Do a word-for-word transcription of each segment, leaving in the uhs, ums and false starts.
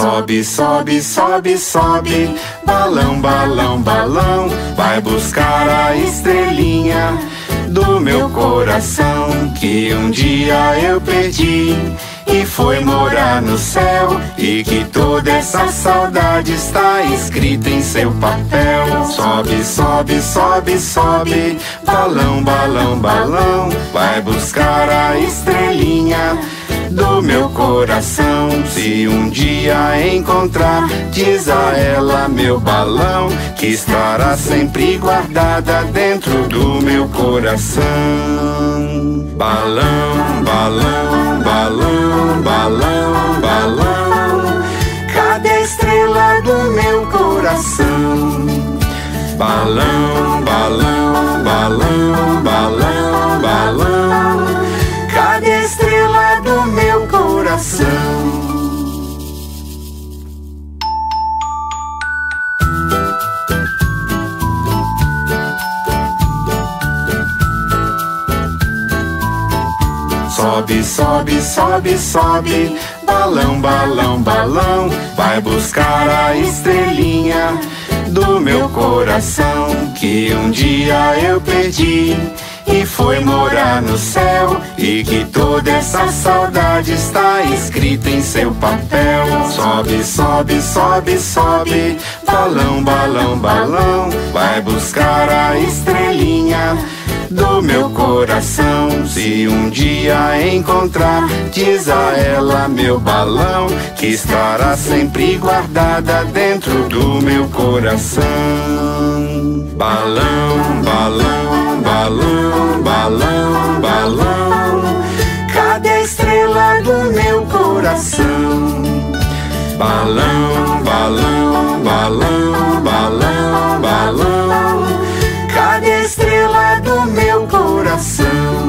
Sobe, sobe, sobe, sobe, balão, balão, balão, vai buscar a estrelinha do meu coração, que um dia eu perdi e foi morar no céu, e que toda essa saudade está escrita em seu papel. Sobe, sobe, sobe, sobe, balão, balão, balão, vai buscar a estrelinha do meu coração. Se um dia encontrar, diz a ela, meu balão, que estará sempre guardada dentro do meu coração. Balão, balão, balão, balão, balão, cadê a estrela do meu coração? Balão, balão, balão, balão, balão, cadê a estrela do meu coração? Sobe, sobe, sobe, sobe, balão, balão, balão, vai buscar a estrelinha do meu coração, que um dia eu perdi e foi morar no céu, e que toda essa saudade está escrita em seu papel. Sobe, sobe, sobe, sobe, balão, balão, balão, vai buscar a estrelinha do meu coração. Se um dia encontrar, diz a ela, meu balão, que estará sempre guardada dentro do meu coração. Balão, balão, balão, balão, balão, cadê a estrela do meu coração? Balão, balão, balão, balão, balão, cadê a estrela do meu coração?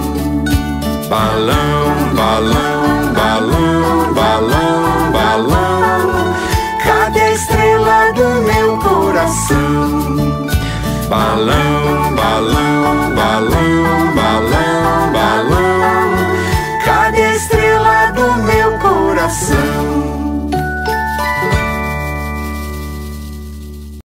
Balão, balão, balão, balão, balão, cadê a estrela do meu coração? Balão.